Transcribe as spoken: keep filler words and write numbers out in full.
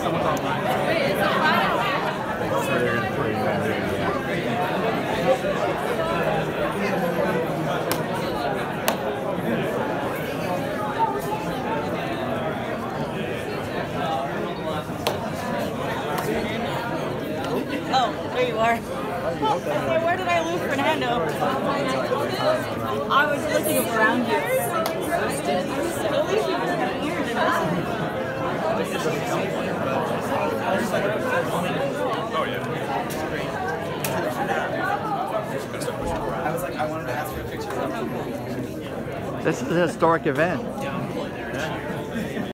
Oh, there you are. Where did I lose Fernando? I was looking around you. Oh yeah. I was like, I wanted to ask for a picture. This is a historic event.